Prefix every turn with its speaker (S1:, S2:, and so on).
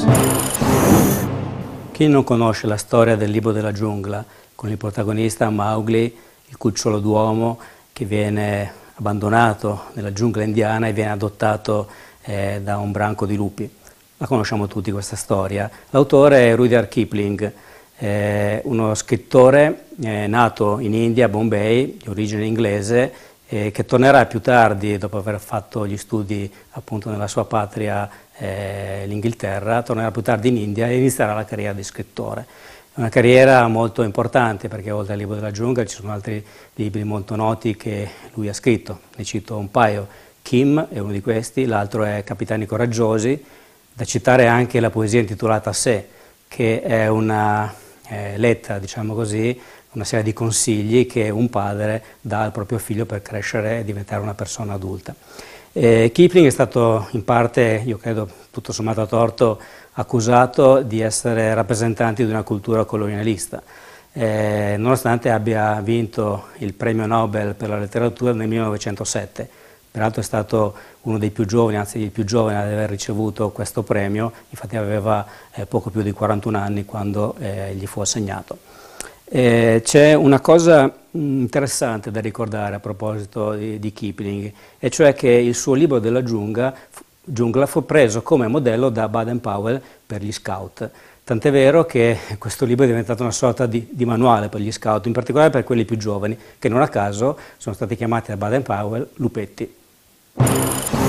S1: Chi non conosce la storia del Libro della giungla, con il protagonista Mowgli, il cucciolo d'uomo che viene abbandonato nella giungla indiana e viene adottato da un branco di lupi? La conosciamo tutti questa storia. L'autore è Rudyard Kipling, uno scrittore nato in India, a Bombay, di origine inglese, che tornerà più tardi, dopo aver fatto gli studi appunto nella sua patria, l'Inghilterra, tornerà più tardi in India e inizierà la carriera di scrittore. È una carriera molto importante perché oltre al Libro della giungla ci sono altri libri molto noti che lui ha scritto, ne cito un paio. Kim è uno di questi, l'altro è Capitani coraggiosi, da citare anche la poesia intitolata Sé, che è una lettera, diciamo così, una serie di consigli che un padre dà al proprio figlio per crescere e diventare una persona adulta. Kipling è stato in parte, io credo tutto sommato a torto, accusato di essere rappresentante di una cultura colonialista, nonostante abbia vinto il premio Nobel per la letteratura nel 1907. Peraltro è stato uno dei più giovani, anzi il più giovane ad aver ricevuto questo premio, infatti aveva poco più di 41 anni quando gli fu assegnato. C'è una cosa interessante da ricordare a proposito di Kipling, e cioè che il suo Libro della giungla fu preso come modello da Baden-Powell per gli scout. Tant'è vero che questo libro è diventato una sorta di manuale per gli scout, in particolare per quelli più giovani, che non a caso sono stati chiamati da Baden-Powell lupetti.